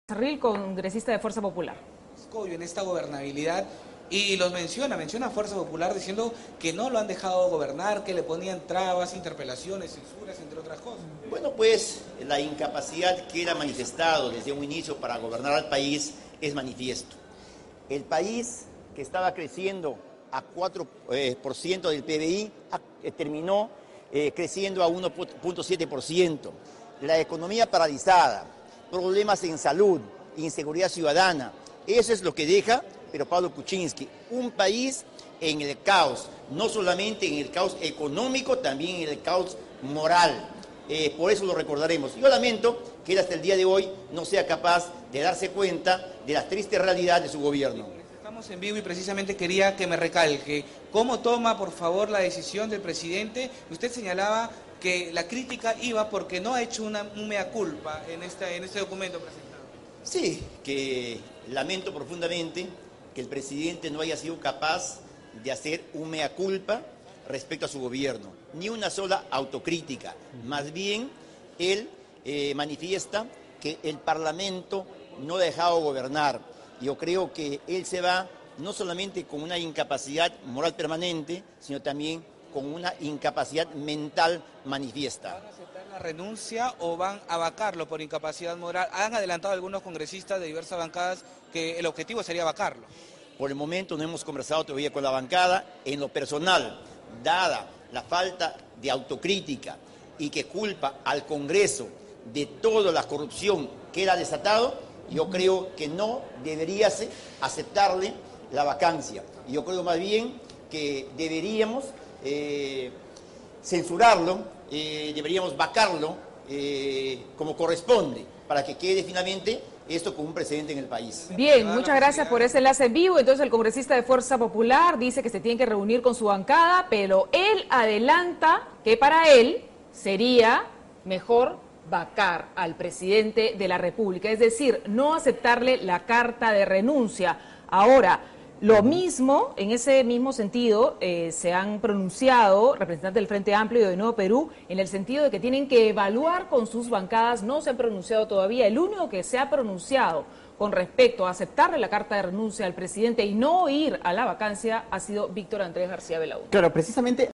Carril, congresista de Fuerza Popular. En esta gobernabilidad y los menciona a Fuerza Popular diciendo que no lo han dejado gobernar, que le ponían trabas, interpelaciones, censuras, entre otras cosas. Bueno, pues la incapacidad que él ha manifestado desde un inicio para gobernar al país es manifiesto. El país que estaba creciendo a 4% del PBI terminó creciendo a 1.7%. La economía paralizada, problemas en salud, inseguridad ciudadana. Eso es lo que deja Pablo Kuczynski, un país en el caos, no solamente en el caos económico, también en el caos moral. Por eso lo recordaremos. Yo lamento que él hasta el día de hoy no sea capaz de darse cuenta de la triste realidad de su gobierno. Estamos en vivo y precisamente quería que me recalque cómo toma, por favor, la decisión del presidente. Usted señalaba que la crítica iba porque no ha hecho un mea culpa en este documento presentado. Sí, que lamento profundamente que el presidente no haya sido capaz de hacer un mea culpa respecto a su gobierno, ni una sola autocrítica. Más bien, él manifiesta que el Parlamento no ha dejado gobernar. Yo creo que él se va no solamente con una incapacidad moral permanente, sino también con una incapacidad mental manifiesta. ¿Van a aceptar la renuncia o van a vacarlo por incapacidad moral? Han adelantado algunos congresistas de diversas bancadas que el objetivo sería vacarlo. Por el momento no hemos conversado todavía con la bancada. En lo personal, dada la falta de autocrítica y que culpa al Congreso de toda la corrupción que él ha desatado, yo creo que no debería aceptarle la vacancia. Yo creo más bien que deberíamos censurarlo, deberíamos vacarlo como corresponde, para que quede finalmente esto como un precedente en el país. Bien, muchas gracias por ese enlace en vivo. Entonces el congresista de Fuerza Popular dice que se tiene que reunir con su bancada, pero él adelanta que para él sería mejor vacar al presidente de la República, es decir, no aceptarle la carta de renuncia. Ahora, lo mismo, en ese mismo sentido, se han pronunciado representantes del Frente Amplio y de Nuevo Perú, en el sentido de que tienen que evaluar con sus bancadas. No se han pronunciado todavía. El único que se ha pronunciado con respecto a aceptarle la carta de renuncia al presidente y no ir a la vacancia ha sido Víctor Andrés García Belaúnde. Claro, precisamente